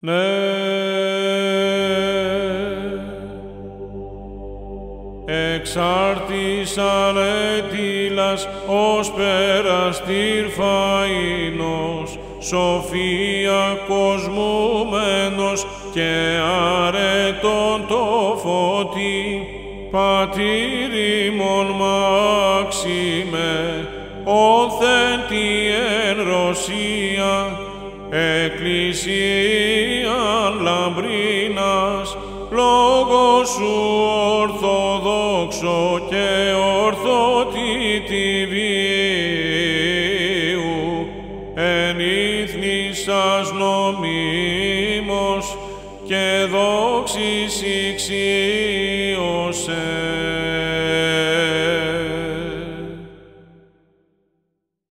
Ναι. Εξάρτησαν ετήλας ως περαστήρ φαΐνος, σοφία κοσμούμενος και αρετών το φώτι, Πατήρ ημών Μάξιμε, όθεν τη εν Ρωσία, εκκλησίαν λαμπρίνας, λόγος σου ορθοδόξο και ορθοτήτη βίου, εν ήθνη σας νομή